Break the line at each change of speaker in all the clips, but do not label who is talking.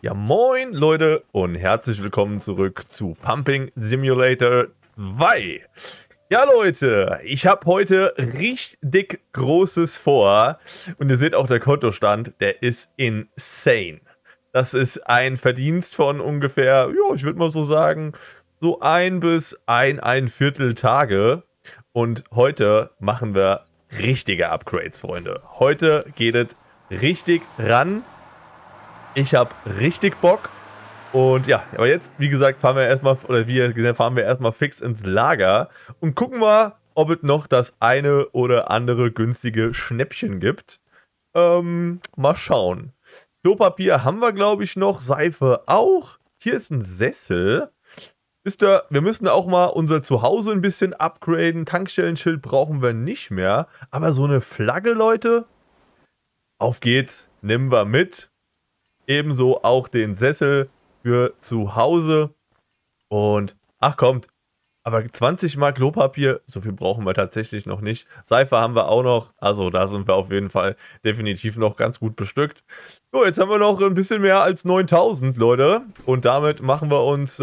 Ja, moin Leute und herzlich willkommen zurück zu Pumping Simulator 2. Ja Leute, ich habe heute richtig Großes vor und ihr seht auch der Kontostand, der ist insane. Das ist ein Verdienst von ungefähr, ja, ich würde mal so sagen, so 1 bis 1,25 Tage. Und heute machen wir richtige Upgrades, Freunde. Heute geht es richtig ran. Ich habe richtig Bock. Und ja, aber jetzt, wie gesagt, fahren wir erstmal fix ins Lager und gucken mal, ob es noch das eine oder andere günstige Schnäppchen gibt. Mal schauen. Klopapier haben wir, glaube ich, noch. Seife auch. Hier ist ein Sessel. Wisst ihr, wir müssen auch mal unser Zuhause ein bisschen upgraden. Tankstellenschild brauchen wir nicht mehr. Aber so eine Flagge, Leute, auf geht's. Nehmen wir mit. Ebenso auch den Sessel für zu Hause. Und, ach kommt, aber 20 Mark Klopapier, so viel brauchen wir tatsächlich noch nicht. Seife haben wir auch noch, also da sind wir auf jeden Fall definitiv noch ganz gut bestückt. So, jetzt haben wir noch ein bisschen mehr als 9000, Leute. Und damit machen wir uns,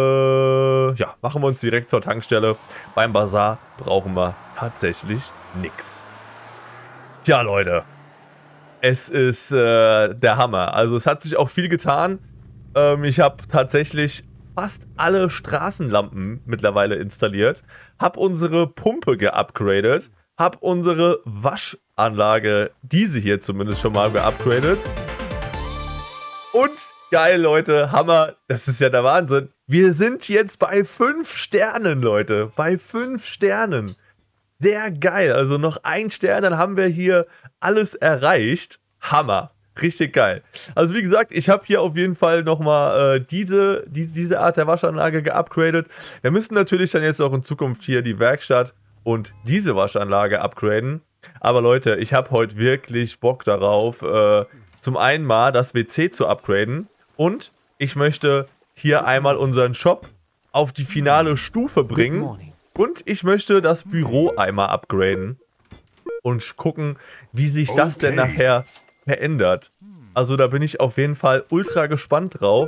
direkt zur Tankstelle. Beim Bazar brauchen wir tatsächlich nichts. Tja, Leute. Es ist der Hammer. Also es hat sich auch viel getan. Ich habe tatsächlich fast alle Straßenlampen mittlerweile installiert. Habe unsere Pumpe geupgradet. Habe unsere Waschanlage, diese hier zumindest schon mal geupgradet. Und geil, Leute, Hammer. Das ist ja der Wahnsinn. Wir sind jetzt bei 5 Sternen, Leute. Bei 5 Sternen. Sehr geil. Also noch 1 Stern, dann haben wir hier alles erreicht. Hammer. Richtig geil. Also wie gesagt, ich habe hier auf jeden Fall nochmal diese Art der Waschanlage geupgradet. Wir müssen natürlich dann jetzt auch in Zukunft hier die Werkstatt und diese Waschanlage upgraden. Aber Leute, ich habe heute wirklich Bock darauf, zum einen mal das WC zu upgraden. Und ich möchte hier einmal unseren Shop auf die finale Stufe bringen. Und ich möchte das Büro einmal upgraden und gucken, wie sich das denn nachher verändert. Also da bin ich auf jeden Fall ultra gespannt drauf.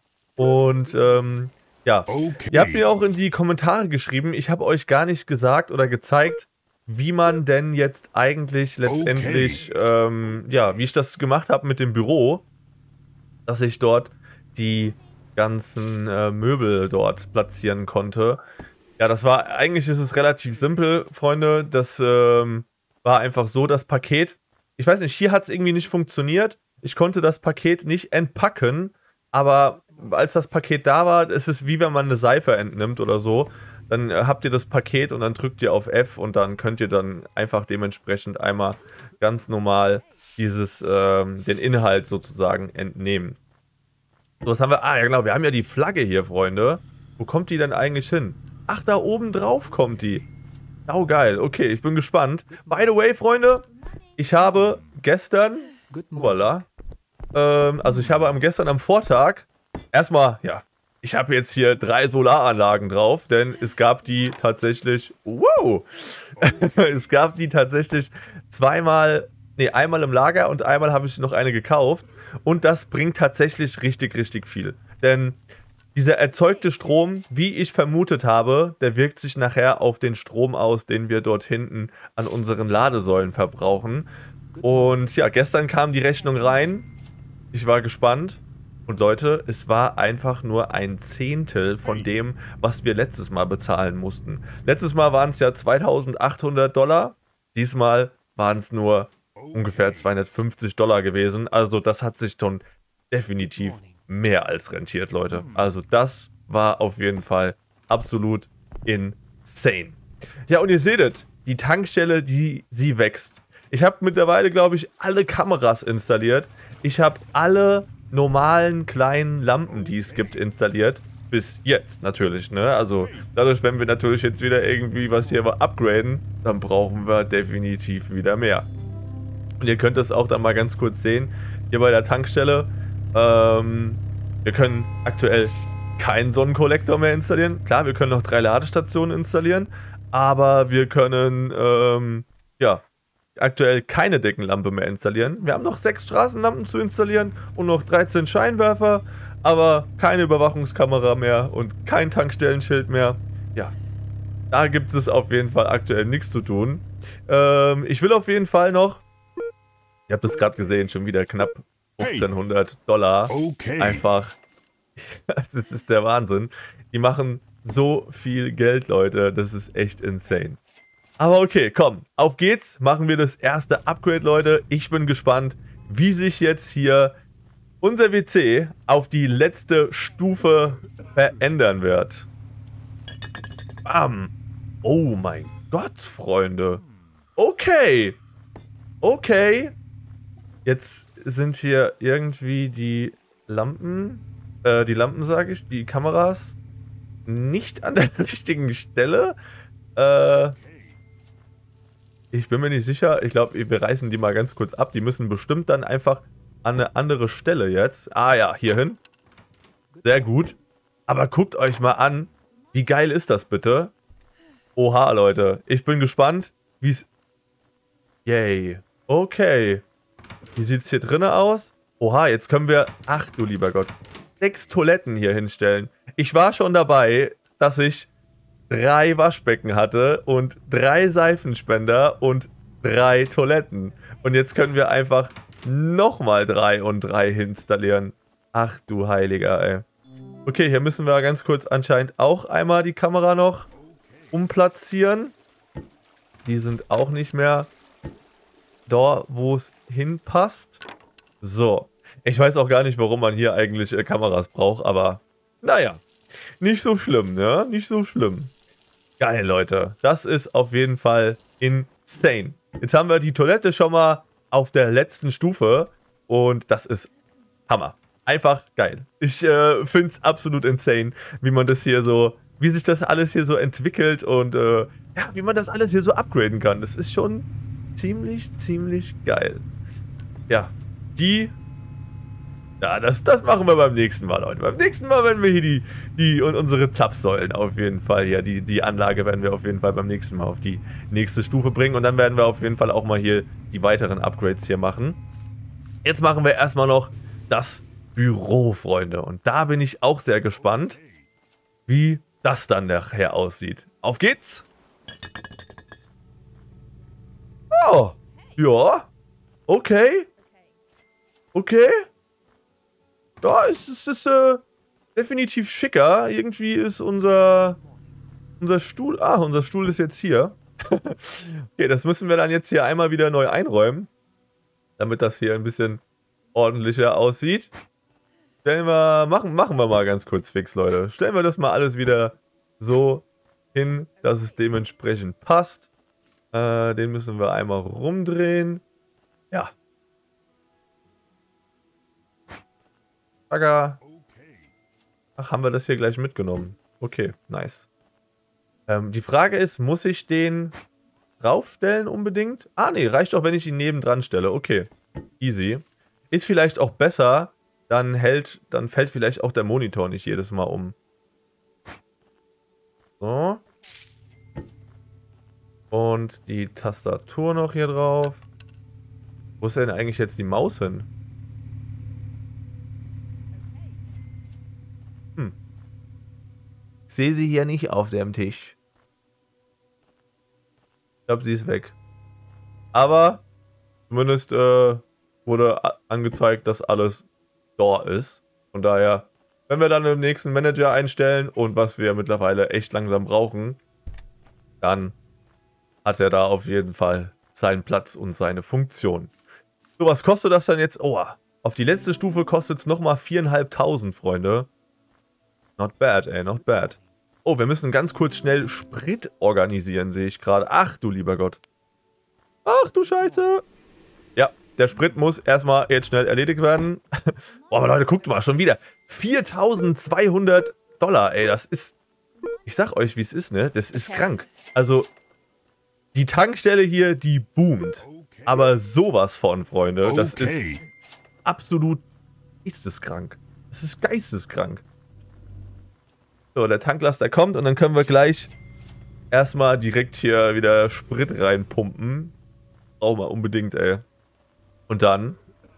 Und ja, ihr habt mir auch in die Kommentare geschrieben, ich habe euch gar nicht gesagt oder gezeigt, wie man denn jetzt eigentlich letztendlich, wie ich das gemacht habe mit dem Büro, dass ich dort die ganzen Möbel dort platzieren konnte. Ja, eigentlich ist es relativ simpel, Freunde. Das war einfach so, das Paket. Ich weiß nicht, hier hat es irgendwie nicht funktioniert. Ich konnte das Paket nicht entpacken, aber als das Paket da war, ist es wie wenn man eine Seife entnimmt oder so. Dann habt ihr das Paket und dann drückt ihr auf F und dann könnt ihr dann einfach dementsprechend einmal ganz normal den Inhalt sozusagen entnehmen. So, was haben wir? Ah, ja genau, wir haben ja die Flagge hier, Freunde. Wo kommt die denn eigentlich hin? Ach, da oben drauf kommt die. Oh, geil. Okay, ich bin gespannt. By the way, Freunde, ich habe gestern... Voilà. Also ich habe gestern am Vortag... Erstmal, ja, ich habe jetzt hier 3 Solaranlagen drauf, denn es gab die tatsächlich... Wow! Es gab die tatsächlich einmal im Lager und einmal habe ich noch eine gekauft. Und das bringt tatsächlich richtig, richtig viel. Denn... dieser erzeugte Strom, wie ich vermutet habe, der wirkt sich nachher auf den Strom aus, den wir dort hinten an unseren Ladesäulen verbrauchen. Und ja, gestern kam die Rechnung rein. Ich war gespannt. Und Leute, es war einfach nur ein Zehntel von dem, was wir letztes Mal bezahlen mussten. Letztes Mal waren es ja 2800 $. Diesmal waren es nur ungefähr 250 $ gewesen. Also das hat sich schon definitiv mehr als rentiert, Leute. Also das war auf jeden Fall absolut insane. Ja, und ihr seht es, die Tankstelle, sie wächst. Ich habe mittlerweile, glaube ich, alle Kameras installiert. Ich habe alle normalen kleinen Lampen, die es gibt, installiert. Bis jetzt natürlich, ne? Also dadurch, wenn wir natürlich jetzt wieder irgendwie was hier upgraden, dann brauchen wir definitiv wieder mehr. Und ihr könnt es auch dann mal ganz kurz sehen, hier bei der Tankstelle. Wir können aktuell keinen Sonnenkollektor mehr installieren. Klar, wir können noch 3 Ladestationen installieren, aber wir können, aktuell keine Deckenlampe mehr installieren. Wir haben noch 6 Straßenlampen zu installieren und noch 13 Scheinwerfer, aber keine Überwachungskamera mehr und kein Tankstellenschild mehr. Ja, da gibt es auf jeden Fall aktuell nichts zu tun. Ich will auf jeden Fall noch, ihr habt es gerade gesehen, schon wieder knapp $1500.
Okay.
Einfach, das ist der Wahnsinn. Die machen so viel Geld, Leute, das ist echt insane. Aber okay, komm, auf geht's, machen wir das erste Upgrade, Leute. Ich bin gespannt, wie sich jetzt hier unser WC auf die letzte Stufe verändern wird. Bam. Oh mein Gott, Freunde. Okay. Okay. Jetzt sind hier irgendwie die Lampen, sage ich, die Kameras nicht an der richtigen Stelle. Ich bin mir nicht sicher. Ich glaube, wir reißen die mal ganz kurz ab. Die müssen bestimmt dann einfach an eine andere Stelle jetzt. Ah ja, hierhin. Sehr gut. Aber guckt euch mal an. Wie geil ist das bitte? Oha, Leute. Ich bin gespannt, wie es... Yay. Okay. Wie sieht es hier drinnen aus? Oha, jetzt können wir... Ach du lieber Gott. 6 Toiletten hier hinstellen. Ich war schon dabei, dass ich 3 Waschbecken hatte und 3 Seifenspender und 3 Toiletten. Und jetzt können wir einfach nochmal 3 und 3 installieren. Ach du Heiliger, ey. Okay, hier müssen wir ganz kurz anscheinend auch einmal die Kamera noch umplatzieren. Die sind auch nicht mehr da, wo es hinpasst. So. Ich weiß auch gar nicht, warum man hier eigentlich Kameras braucht, aber naja. Nicht so schlimm, ne? Nicht so schlimm. Geil, Leute. Das ist auf jeden Fall insane. Jetzt haben wir die Toilette schon mal auf der letzten Stufe und das ist Hammer. Einfach geil. Ich finde es absolut insane, wie man das hier so, wie sich das alles hier so entwickelt und ja, wie man das alles hier so upgraden kann. Das ist schon ziemlich geil. Ja, das machen wir beim nächsten Mal, Leute. Beim nächsten Mal werden wir hier unsere Zapfsäulen auf jeden Fall hier, die Anlage werden wir auf jeden Fall beim nächsten Mal auf die nächste Stufe bringen und dann werden wir auf jeden Fall auch mal hier die weiteren Upgrades hier machen. Jetzt machen wir erstmal noch das Büro, Freunde. Und da bin ich auch sehr gespannt, wie das dann nachher aussieht. Auf geht's! Oh, ja, okay. Okay. Ja, es ist definitiv schicker. Irgendwie ist unser Stuhl... Ah, unser Stuhl ist jetzt hier. Okay, das müssen wir dann jetzt hier einmal wieder neu einräumen. Damit das hier ein bisschen ordentlicher aussieht. Machen wir mal ganz kurz fix, Leute. Stellen wir das mal alles wieder so hin, dass es dementsprechend passt. Den müssen wir einmal rumdrehen. Ja. Ach, haben wir das hier gleich mitgenommen. Okay, nice. Die Frage ist, muss ich den draufstellen unbedingt? Ah, nee, reicht auch, wenn ich ihn nebendran stelle. Okay, easy. Ist vielleicht auch besser, dann fällt vielleicht auch der Monitor nicht jedes Mal um. So. Und die Tastatur noch hier drauf. Wo ist denn eigentlich jetzt die Maus hin? Ich sehe sie hier nicht auf dem Tisch. Ich glaube, sie ist weg. Aber zumindest wurde angezeigt, dass alles da ist. Von daher, wenn wir dann den nächsten Manager einstellen und was wir mittlerweile echt langsam brauchen, dann hat er da auf jeden Fall seinen Platz und seine Funktion. So, was kostet das dann jetzt? Oh, auf die letzte Stufe kostet es nochmal 4.500, Freunde. Not bad, ey, not bad. Oh, wir müssen ganz kurz schnell Sprit organisieren, sehe ich gerade. Ach du lieber Gott. Ach du Scheiße. Ja, der Sprit muss erstmal jetzt schnell erledigt werden. Boah, aber Leute, guckt mal, schon wieder. 4.200 $, ey, das ist... Ich sag euch, wie es ist, ne? Das ist krank. Also, die Tankstelle hier, die boomt. Aber sowas von, Freunde. Das ist absolut geisteskrank. Das ist geisteskrank. So, der Tanklaster kommt und dann können wir gleich erstmal direkt hier wieder Sprit reinpumpen. Brauchen wir unbedingt, ey. Und dann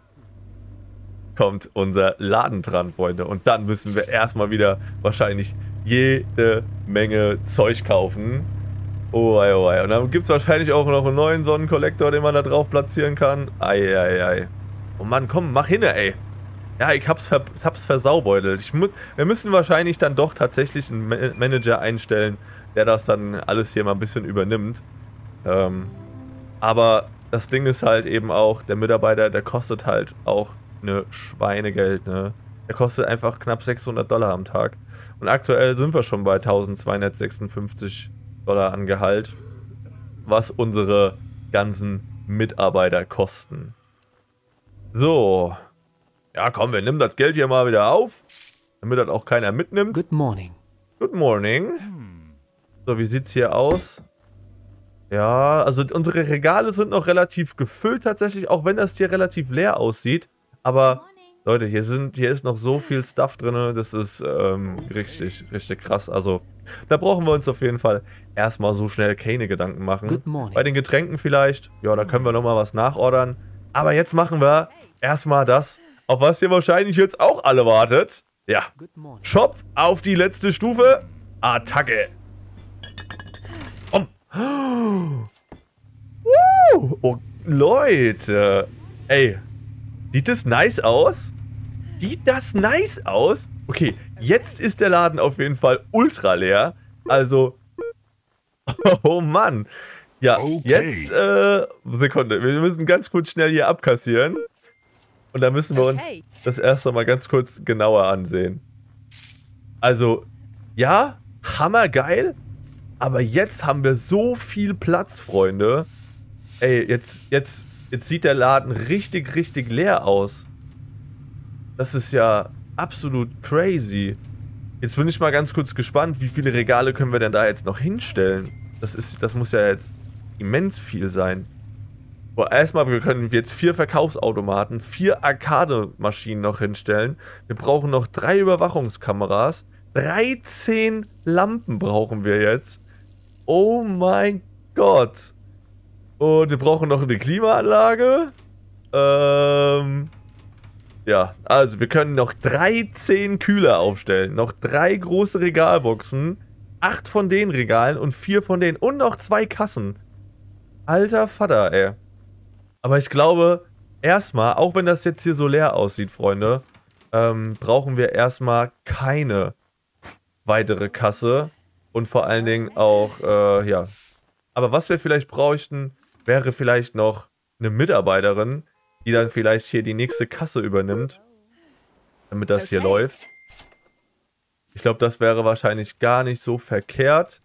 kommt unser Laden dran, Freunde. Und dann müssen wir erstmal wieder wahrscheinlich jede Menge Zeug kaufen. Oh, ei, oh, ei. Und dann gibt es wahrscheinlich auch noch einen neuen Sonnenkollektor, den man da drauf platzieren kann. Ei, ei, ei. Oh Mann, komm, mach hin, ey. Ja, ich hab's versaubeutelt. Wir müssen wahrscheinlich dann doch tatsächlich einen Manager einstellen, der das dann alles hier mal ein bisschen übernimmt. Aber das Ding ist halt eben auch, der Mitarbeiter, der kostet halt auch eine Schweinegeld, ne? Der kostet einfach knapp $600 am Tag. Und aktuell sind wir schon bei 1256 Dollar an Gehalt, was unsere ganzen Mitarbeiter kosten. So. Ja, komm, wir nehmen das Geld hier mal wieder auf, damit das auch keiner mitnimmt.
Good morning.
Good morning. So, wie sieht's hier aus? Ja, also unsere Regale sind noch relativ gefüllt tatsächlich, auch wenn das hier relativ leer aussieht. Aber, Leute, hier ist noch so viel Stuff drin, das ist richtig, richtig krass. Also, da brauchen wir uns auf jeden Fall erstmal so schnell keine Gedanken machen.
Good morning.
Bei den Getränken vielleicht, ja, da können wir nochmal was nachordern. Aber jetzt machen wir erstmal das, auf was ihr wahrscheinlich jetzt auch alle wartet. Ja, Shop auf die letzte Stufe. Attacke. Oh, Leute. Ey, sieht das nice aus? Sieht das nice aus? Okay, jetzt ist der Laden auf jeden Fall ultra leer. Also, oh Mann. Ja, okay. Jetzt, Sekunde, wir müssen ganz kurz schnell hier abkassieren. Und da müssen wir uns das erste mal ganz kurz genauer ansehen. Also, ja, hammergeil. Aber jetzt haben wir so viel Platz, Freunde. Ey, jetzt sieht der Laden richtig, richtig leer aus. Das ist ja absolut crazy. Jetzt bin ich mal ganz kurz gespannt, wie viele Regale können wir denn da jetzt noch hinstellen? Das muss ja jetzt immens viel sein. Boah, erstmal, wir können jetzt 4 Verkaufsautomaten, 4 Arcade-Maschinen noch hinstellen. Wir brauchen noch 3 Überwachungskameras. 13 Lampen brauchen wir jetzt. Oh mein Gott. Und wir brauchen noch eine Klimaanlage. Ja, also wir können noch 13 Kühler aufstellen. Noch 3 große Regalboxen. 8 von den Regalen und 4 von denen. Und noch 2 Kassen. Alter Vater, ey. Aber ich glaube, erstmal, auch wenn das jetzt hier so leer aussieht, Freunde, brauchen wir erstmal keine weitere Kasse. Und vor allen Dingen auch, ja. Aber was wir vielleicht bräuchten, wäre vielleicht noch eine Mitarbeiterin, die dann vielleicht hier die nächste Kasse übernimmt, damit das hier läuft. Ich glaube, das wäre wahrscheinlich gar nicht so verkehrt.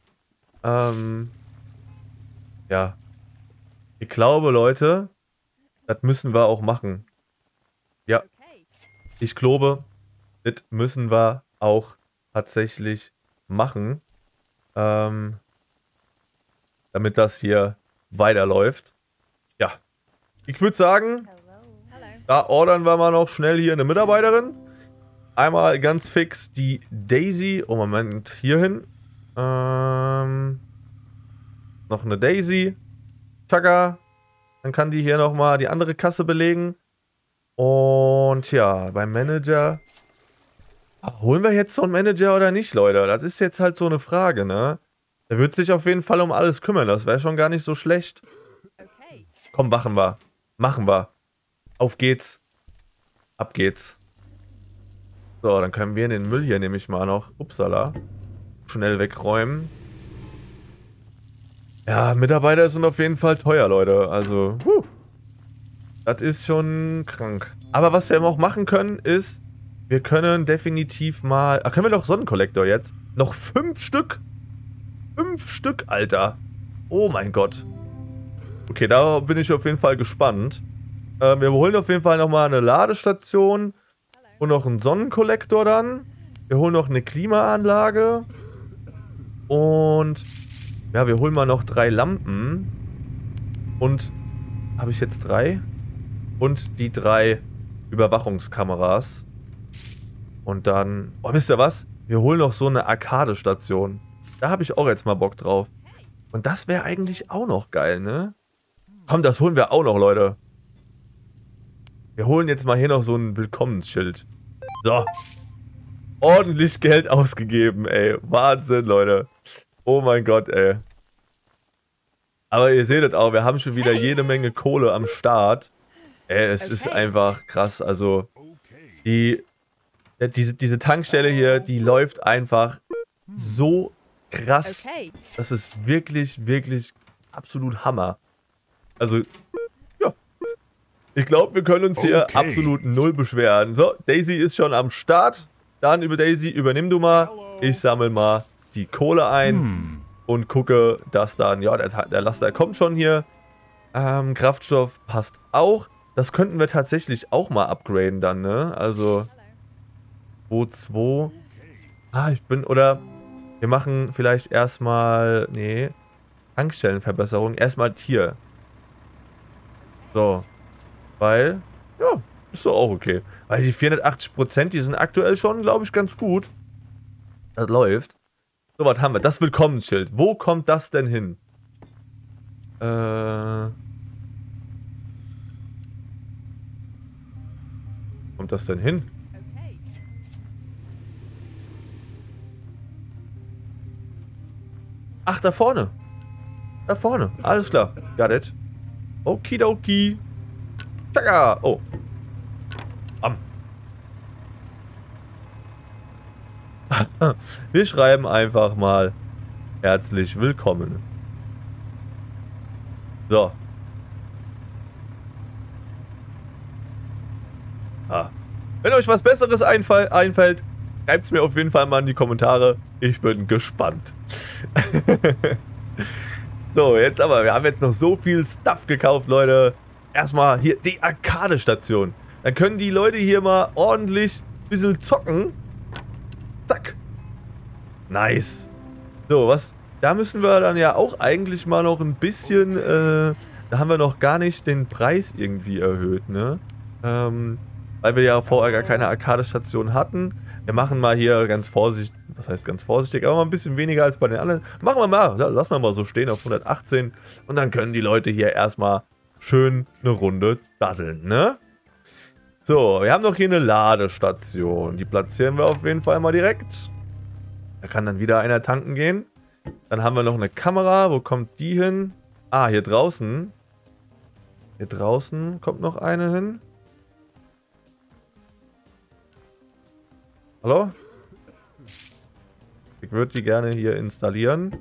Ja. Ich glaube, Leute, das müssen wir auch machen. Ja. Ich glaube, das müssen wir auch tatsächlich machen. Damit das hier weiterläuft. Ja. Ich würde sagen, da ordern wir mal noch schnell hier eine Mitarbeiterin. Einmal ganz fix die Daisy. Oh, Moment, hier hin. Noch eine Daisy. Tschakka. Dann kann die hier nochmal die andere Kasse belegen. Und ja, beim Manager. Holen wir jetzt so einen Manager oder nicht, Leute? Das ist jetzt halt so eine Frage, ne? Der wird sich auf jeden Fall um alles kümmern. Das wäre schon gar nicht so schlecht. Komm, machen wir. Machen wir. Auf geht's. Ab geht's. So, dann können wir den Müll hier nämlich mal noch, upsala, schnell wegräumen. Ja, Mitarbeiter sind auf jeden Fall teuer, Leute. Also, das ist schon krank. Aber was wir auch machen können, ist, wir können definitiv mal... können wir noch Sonnenkollektor jetzt? Noch 5 Stück? 5 Stück, Alter. Oh mein Gott. Okay, da bin ich auf jeden Fall gespannt. Wir holen auf jeden Fall nochmal eine Ladestation. Und noch einen Sonnenkollektor dann. Wir holen noch eine Klimaanlage. Und... ja, wir holen mal noch 3 Lampen. Und... habe ich jetzt 3? Und die 3 Überwachungskameras. Und dann... oh, wisst ihr was? Wir holen noch so eine Arcade-Station. Da habe ich auch jetzt mal Bock drauf. Und das wäre eigentlich auch noch geil, ne? Komm, das holen wir auch noch, Leute. Wir holen jetzt mal hier noch so ein Willkommensschild. So. Ordentlich Geld ausgegeben, ey. Wahnsinn, Leute. Oh mein Gott, ey. Aber ihr seht es auch, wir haben schon wieder jede Menge Kohle am Start. Ey, es ist einfach krass. Also, diese Tankstelle hier, die läuft einfach so krass. Das ist wirklich, wirklich absolut Hammer. Also, ja. Ich glaube, wir können uns hier absolut null beschweren. So, Daisy ist schon am Start. Dann über Daisy, übernimm du mal. Ich sammle mal die Kohle ein und gucke, dass dann, ja, der Laster kommt schon hier. Kraftstoff passt auch. Das könnten wir tatsächlich auch mal upgraden dann, ne? Also, 2. Oder wir machen vielleicht erstmal, nee, Tankstellenverbesserung. Erstmal hier. So. Weil, ja, ist doch auch okay. Weil die 480%, die sind aktuell schon, glaube ich, ganz gut. Das läuft. So, was haben wir? Das Willkommensschild. Wo kommt das denn hin? Kommt das denn hin? Ach, da vorne. Da vorne. Alles klar. Got it. Okidoki. Taka. Oh. Wir schreiben einfach mal herzlich willkommen. So. Wenn euch was Besseres einfällt, schreibt es mir auf jeden Fall mal in die Kommentare. Ich bin gespannt. So, jetzt aber. Wir haben jetzt noch so viel Stuff gekauft, Leute. Erstmal hier die Arcade-Station. Dann können die Leute hier mal ordentlich ein bisschen zocken. Zack. Nice. So, was? Da müssen wir dann ja auch eigentlich mal noch ein bisschen, da haben wir noch gar nicht den Preis irgendwie erhöht, ne? Weil wir ja vorher gar keine Arcade-Station hatten. Wir machen mal hier ganz vorsichtig, was heißt ganz vorsichtig, aber mal ein bisschen weniger als bei den anderen. Machen wir mal, lassen wir mal so stehen auf 118 und dann können die Leute hier erstmal schön eine Runde daddeln, ne? So, wir haben noch hier eine Ladestation. Die platzieren wir auf jeden Fall mal direkt. Da kann dann wieder einer tanken gehen. Dann haben wir noch eine Kamera. Wo kommt die hin? Ah, hier draußen. Hier draußen kommt noch eine hin. Hallo? Ich würde die gerne hier installieren.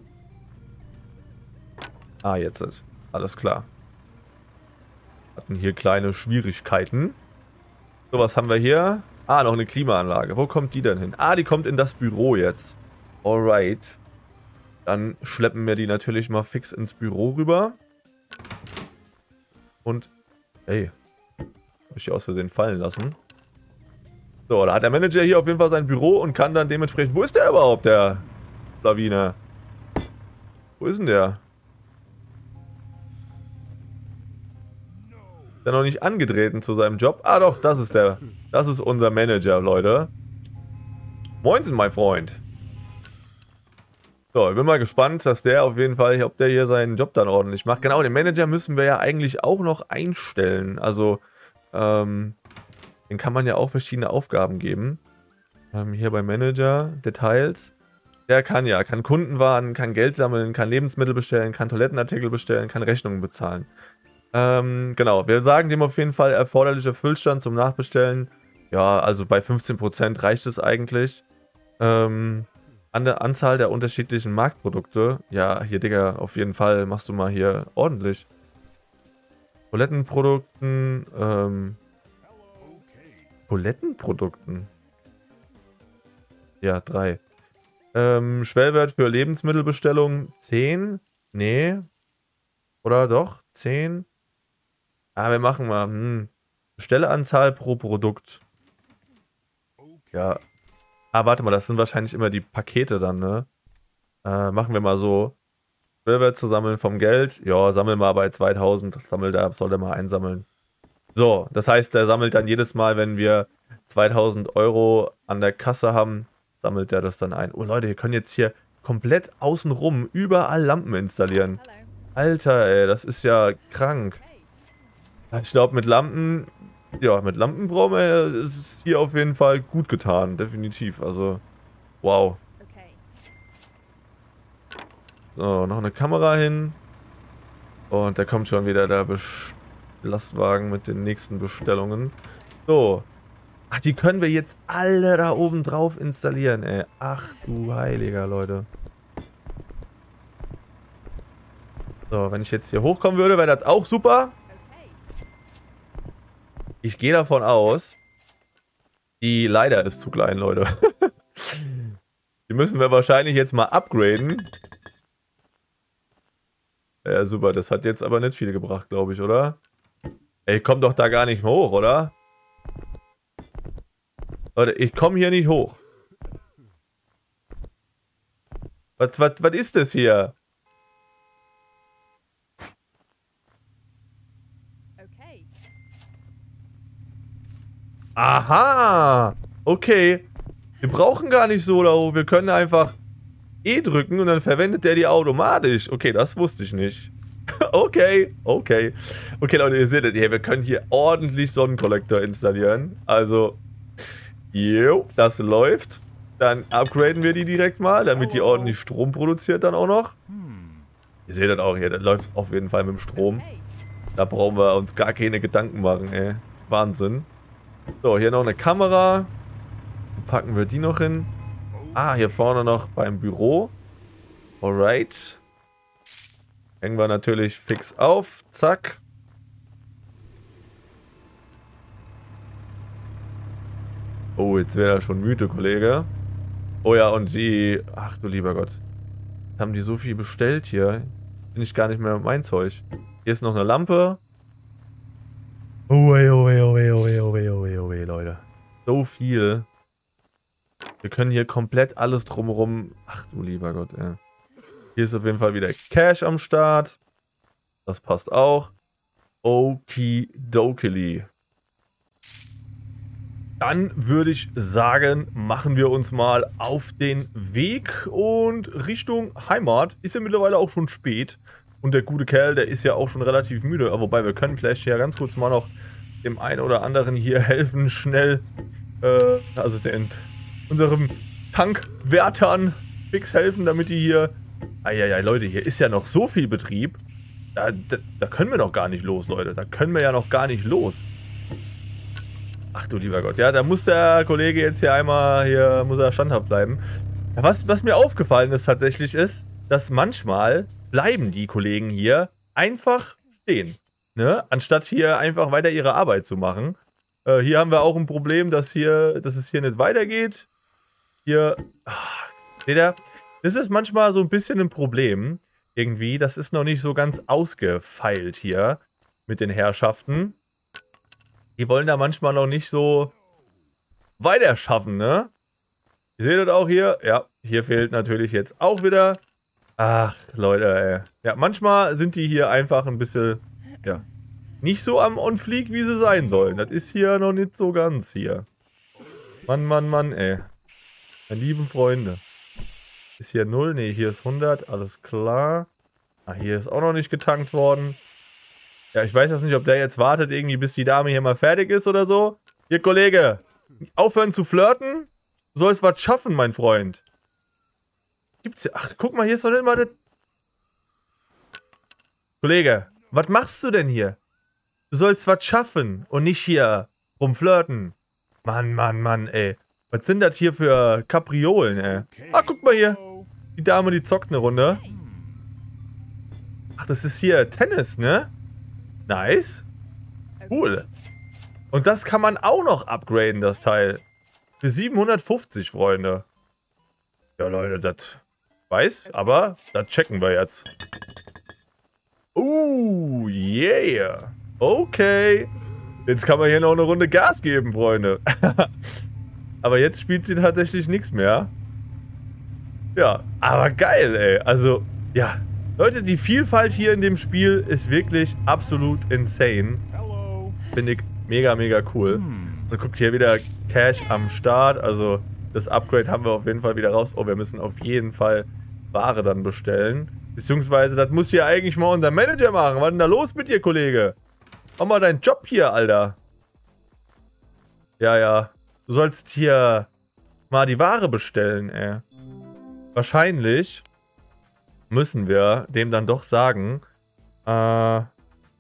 Ah, jetzt ist. Alles klar. Hatten hier kleine Schwierigkeiten. So, was haben wir hier? Ah, noch eine Klimaanlage. Wo kommt die denn hin? Ah, die kommt in das Büro jetzt. Alright. Dann schleppen wir die natürlich mal fix ins Büro rüber. Und, hey, habe ich die aus Versehen fallen lassen. So, da hat der Manager hier auf jeden Fall sein Büro und kann dann dementsprechend... Wo ist der überhaupt, der Lawine? Wo ist denn der? Ist der noch nicht angetreten zu seinem Job? Ah doch, das ist der. Das ist unser Manager, Leute. Moinsen, mein Freund. So, ich bin mal gespannt, dass der auf jeden Fall, ob der hier seinen Job dann ordentlich macht. Genau, den Manager müssen wir ja eigentlich auch noch einstellen. Also, den kann man ja auch verschiedene Aufgaben geben. Hier bei Manager, Details. Der kann Kunden warnen, kann Geld sammeln, kann Lebensmittel bestellen, kann Toilettenartikel bestellen, kann Rechnungen bezahlen. Genau, wir sagen dem auf jeden Fall erforderlicher Füllstand zum Nachbestellen. Ja, also bei 15% reicht es eigentlich. An der Anzahl der unterschiedlichen Marktprodukte. Ja, hier, Digga, auf jeden Fall machst du mal hier ordentlich. Toilettenprodukten, Toilettenprodukten? Ja, 3. Schwellwert für Lebensmittelbestellung 10? Nee. Oder doch? 10? Ah, wir machen mal, Bestellanzahl pro Produkt. Ja. Ah, warte mal, das sind wahrscheinlich immer die Pakete dann, ne? Machen wir mal so. Schwellwert zu sammeln vom Geld. Ja, sammeln wir bei 2000. Soll der mal einsammeln. So, das heißt, der sammelt dann jedes Mal, wenn wir 2000 Euro an der Kasse haben, sammelt der das dann ein. Oh Leute, wir können jetzt hier komplett außenrum überall Lampen installieren. Alter, ey, das ist ja krank. Ich glaube, mit Lampen, ja, mit Lampen brauchen wir, ist es hier auf jeden Fall gut getan, definitiv. Also, wow. So, noch eine Kamera hin. Und da kommt schon wieder der Lastwagen mit den nächsten Bestellungen. So. Ach, die können wir jetzt alle da oben drauf installieren, ey. Ach du Heiliger, Leute. So, wenn ich jetzt hier hochkommen würde, wäre das auch super. Ich gehe davon aus, die Leiter ist zu klein, Leute. Die müssen wir wahrscheinlich jetzt mal upgraden. Ja, super. Das hat jetzt aber nicht viel gebracht, glaube ich, oder? Ey, ich komme doch da gar nicht hoch, oder? Leute, ich komme hier nicht hoch. Was ist das hier? Aha! Okay. Wir brauchen gar nicht so da hoch. Wir können einfach E drücken und dann verwendet der die automatisch. Okay, das wusste ich nicht. Okay, okay. Okay, Leute, ihr seht es hier. Wir können hier ordentlich Sonnenkollektor installieren. Also, jo, das läuft. Dann upgraden wir die direkt mal, damit die ordentlich Strom produziert dann auch noch. Ihr seht das auch hier. Das läuft auf jeden Fall mit dem Strom. Da brauchen wir uns gar keine Gedanken machen, ey. Wahnsinn. So, hier noch eine Kamera. Packen wir die noch hin. Ah, hier vorne noch beim Büro. Alright. Hängen wir natürlich fix auf. Zack. Oh, jetzt wäre er schon müde, Kollege. Oh ja, und die... Ach du lieber Gott. Haben die so viel bestellt hier? Bin ich gar nicht mehr mein Zeug. Hier ist noch eine Lampe. Oh, Leute. So viel. Wir können hier komplett alles drumherum... Ach du lieber Gott, ey. Hier ist auf jeden Fall wieder Cash am Start. Das passt auch. Okidokili. Dann würde ich sagen, machen wir uns mal auf den Weg und Richtung Heimat. Ist ja mittlerweile auch schon spät. Und der gute Kerl, der ist ja auch schon relativ müde. Aber wobei, wir können vielleicht hier ganz kurz mal noch dem einen oder anderen hier helfen. Schnell, also unserem Tankwärtern fix helfen, damit die hier... Eieiei, Leute, hier ist ja noch so viel Betrieb. Da können wir noch gar nicht los, Leute. Da können wir ja noch gar nicht los. Ach du lieber Gott. Ja, da muss der Kollege jetzt hier einmal, hier muss er standhaft bleiben. Ja, was mir aufgefallen ist tatsächlich ist, dass manchmal bleiben die Kollegen hier einfach stehen. Ne? Anstatt hier einfach weiter ihre Arbeit zu machen. Hier haben wir auch ein Problem, dass es hier nicht weitergeht. Hier, seht ihr? Das ist manchmal so ein bisschen ein Problem. Irgendwie, das ist noch nicht so ganz ausgefeilt hier mit den Herrschaften. Die wollen da manchmal noch nicht so weiter schaffen, ne? Ihr seht das auch hier. Ja, hier fehlt natürlich jetzt auch wieder. Ach, Leute, ey. Ja, manchmal sind die hier einfach ein bisschen, ja, nicht so am On-Fleek, wie sie sein sollen. Das ist hier noch nicht so ganz hier. Mann, Mann, Mann, ey. Meine lieben Freunde. Ist hier 0? Ne, hier ist 100. Alles klar. Ah, hier ist auch noch nicht getankt worden. Ja, ich weiß jetzt nicht, ob der jetzt wartet, irgendwie bis die Dame hier mal fertig ist oder so. Hier, Kollege. Aufhören zu flirten. Du sollst was schaffen, mein Freund. Gibt's hier... Ach, guck mal, hier ist doch nicht mal das... Kollege, was machst du denn hier? Du sollst was schaffen und nicht hier rumflirten. Mann, Mann, Mann, ey. Was sind das hier für Kapriolen, ey? Ah, guck mal hier. Die Dame, die zockt eine Runde. Ach, das ist hier Tennis, ne? Nice. Cool. Und das kann man auch noch upgraden, das Teil. Für 750, Freunde. Ja, Leute, das weiß, aber das checken wir jetzt. Yeah. Okay. Jetzt kann man hier noch eine Runde Gas geben, Freunde. Aber jetzt spielt sie tatsächlich nichts mehr. Ja, aber geil, ey. Also, ja. Leute, die Vielfalt hier in dem Spiel ist wirklich absolut insane. Finde ich mega, mega cool. Und guckt hier wieder Cash am Start. Also, das Upgrade haben wir auf jeden Fall wieder raus. Oh, wir müssen auf jeden Fall Ware dann bestellen. Beziehungsweise, das muss hier eigentlich mal unser Manager machen. Was ist denn da los mit dir, Kollege? Mach mal deinen Job hier, Alter. Ja, ja. Du sollst hier mal die Ware bestellen, ey. Wahrscheinlich müssen wir dem dann doch sagen, wer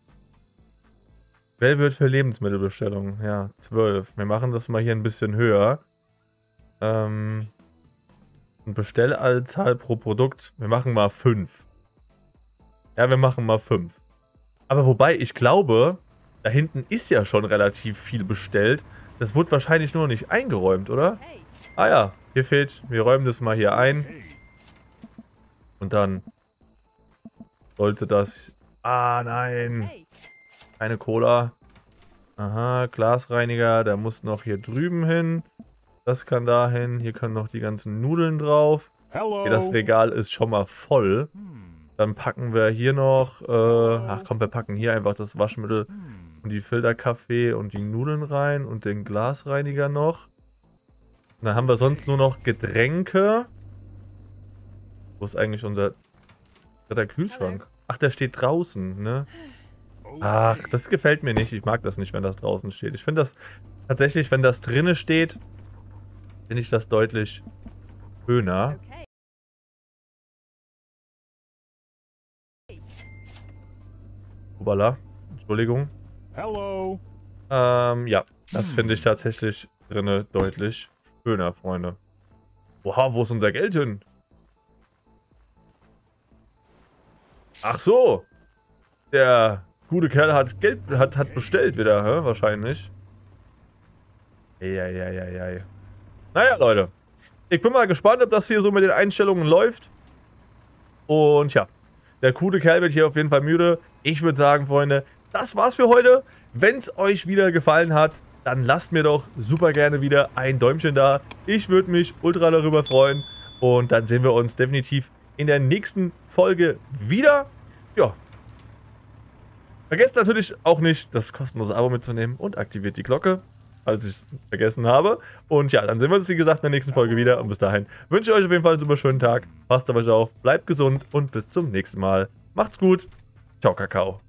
wird für Lebensmittelbestellungen? Ja, 12. Wir machen das mal hier ein bisschen höher. Und Bestellanzahl pro Produkt. Wir machen mal 5. Ja, wir machen mal 5. Aber wobei, ich glaube, da hinten ist ja schon relativ viel bestellt. Das wurde wahrscheinlich nur noch nicht eingeräumt, oder? Ah ja, hier fehlt. Wir räumen das mal hier ein. Und dann sollte das... Ah, nein. Keine Cola. Aha, Glasreiniger. Der muss noch hier drüben hin. Das kann da hin. Hier können noch die ganzen Nudeln drauf. Okay, das Regal ist schon mal voll. Dann packen wir hier noch... ach komm, wir packen hier einfach das Waschmittel und die Filterkaffee und die Nudeln rein und den Glasreiniger noch. Und dann haben wir sonst nur noch Getränke. Wo ist eigentlich unser... Der Kühlschrank? Ach, der steht draußen, ne? Ach, das gefällt mir nicht. Ich mag das nicht, wenn das draußen steht. Ich finde das tatsächlich, wenn das drinne steht, finde ich das deutlich schöner. Obala, Entschuldigung.
Hello.
Ja, das finde ich tatsächlich drinne deutlich schöner, Freunde. Oha, wo ist unser Geld hin? Ach so. Der gute Kerl hat Geld hat bestellt wieder, hä? Wahrscheinlich. Eieieiei. Naja, Leute. Ich bin mal gespannt, ob das hier so mit den Einstellungen läuft. Und ja, der gute Kerl wird hier auf jeden Fall müde. Ich würde sagen, Freunde, das war's für heute. Wenn es euch wieder gefallen hat, dann lasst mir doch super gerne wieder ein Däumchen da. Ich würde mich ultra darüber freuen. Und dann sehen wir uns definitiv in der nächsten Folge wieder. Ja. Vergesst natürlich auch nicht, das kostenlose Abo mitzunehmen und aktiviert die Glocke, falls ich es vergessen habe. Und ja, dann sehen wir uns, wie gesagt, in der nächsten Folge wieder. Und bis dahin wünsche ich euch auf jeden Fall einen super schönen Tag. Passt auf euch auf, bleibt gesund und bis zum nächsten Mal. Macht's gut. Ciao, Kakao.